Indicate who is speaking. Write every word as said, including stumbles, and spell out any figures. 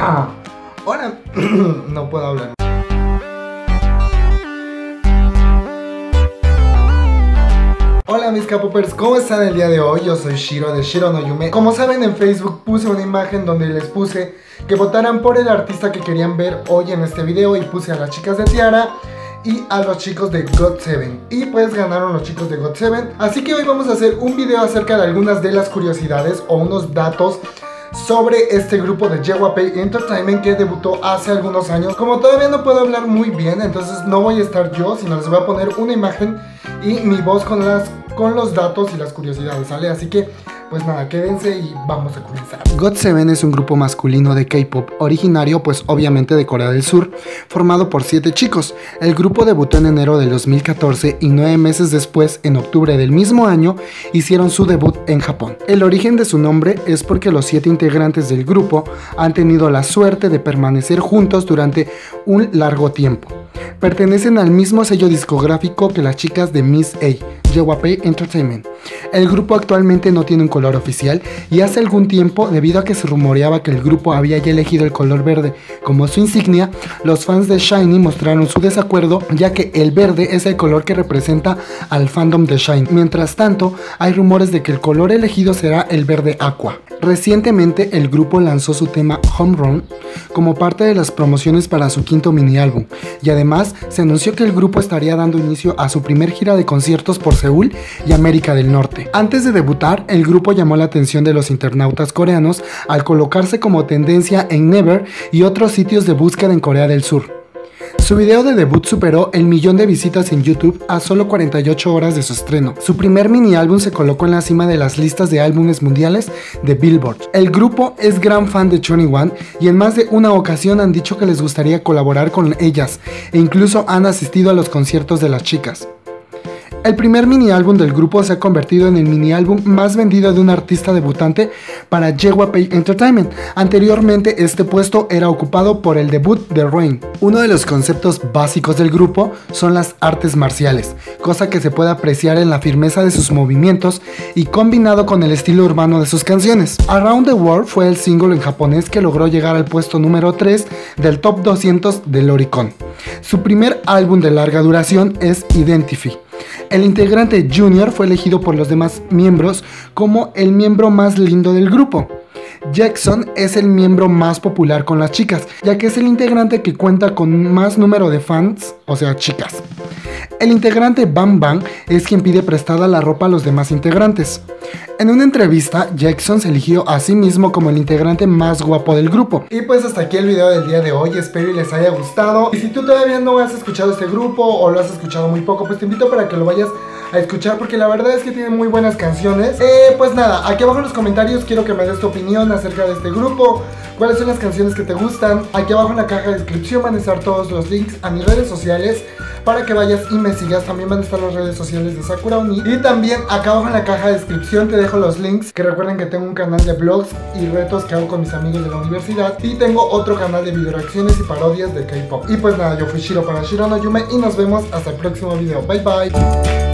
Speaker 1: Hola. No puedo hablar. Hola mis K-popers, ¿cómo están el día de hoy? Yo soy Shiro de Shiro no Yume. Como saben, en Facebook puse una imagen donde les puse que votaran por el artista que querían ver hoy en este video, y puse a las chicas de T-ara y a los chicos de God seven, y pues ganaron los chicos de God seven. Así que hoy vamos a hacer un video acerca de algunas de las curiosidades o unos datos sobre este grupo de J Y P Entertainment que debutó hace algunos años. Como todavía no puedo hablar muy bien, entonces no voy a estar yo, sino les voy a poner una imagen y mi voz con, las, con los datos y las curiosidades, ¿sale? Así que pues nada, quédense y vamos a comenzar. God seven es un grupo masculino de K-pop originario pues obviamente de Corea del Sur, formado por siete chicos. El grupo debutó en enero del dos mil catorce y nueve meses después, en octubre del mismo año, hicieron su debut en Japón. El origen de su nombre es porque los siete integrantes del grupo han tenido la suerte de permanecer juntos durante un largo tiempo. Pertenecen al mismo sello discográfico que las chicas de Miss A, J Y P Entertainment. El grupo actualmente no tiene un color oficial, y hace algún tiempo, debido a que se rumoreaba que el grupo había ya elegido el color verde como su insignia, los fans de SHINee mostraron su desacuerdo, ya que el verde es el color que representa al fandom de SHINee. Mientras tanto, hay rumores de que el color elegido será el verde aqua. Recientemente, el grupo lanzó su tema Home Run como parte de las promociones para su quinto mini álbum, y además se anunció que el grupo estaría dando inicio a su primer gira de conciertos por Seúl y América del Norte. Antes de debutar, el grupo llamó la atención de los internautas coreanos al colocarse como tendencia en Never y otros sitios de búsqueda en Corea del Sur. Su video de debut superó el millón de visitas en YouTube a solo cuarenta y ocho horas de su estreno. Su primer mini álbum se colocó en la cima de las listas de álbumes mundiales de Billboard. El grupo es gran fan de veintiuno y en más de una ocasión han dicho que les gustaría colaborar con ellas, e incluso han asistido a los conciertos de las chicas. El primer mini álbum del grupo se ha convertido en el mini álbum más vendido de un artista debutante para J Y P Entertainment. Anteriormente, este puesto era ocupado por el debut de Rain. Uno de los conceptos básicos del grupo son las artes marciales, cosa que se puede apreciar en la firmeza de sus movimientos y combinado con el estilo urbano de sus canciones. Around the World fue el single en japonés que logró llegar al puesto número tres del top doscientos del Oricon. Su primer álbum de larga duración es Identify. El integrante Junior fue elegido por los demás miembros como el miembro más lindo del grupo. Jackson es el miembro más popular con las chicas, ya que es el integrante que cuenta con más número de fans, o sea, chicas. El integrante Bang Bang es quien pide prestada la ropa a los demás integrantes. En una entrevista, Jackson se eligió a sí mismo como el integrante más guapo del grupo. Y pues hasta aquí el video del día de hoy, espero y les haya gustado. Y si tú todavía no has escuchado este grupo o lo has escuchado muy poco, pues te invito para que lo vayas a escuchar, porque la verdad es que tiene muy buenas canciones. Eh, pues nada, aquí abajo en los comentarios quiero que me des tu opinión acerca de este grupo. ¿Cuáles son las canciones que te gustan? Aquí abajo en la caja de descripción van a estar todos los links a mis redes sociales para que vayas y me sigas. También van a estar las redes sociales de Sakura Oni. Y también acá abajo en la caja de descripción te dejo los links, que recuerden que tengo un canal de vlogs y retos que hago con mis amigos de la universidad, y tengo otro canal de video reacciones y parodias de K-pop. Y pues nada, yo fui Shiro para Shiro no Yume y nos vemos hasta el próximo video. Bye bye.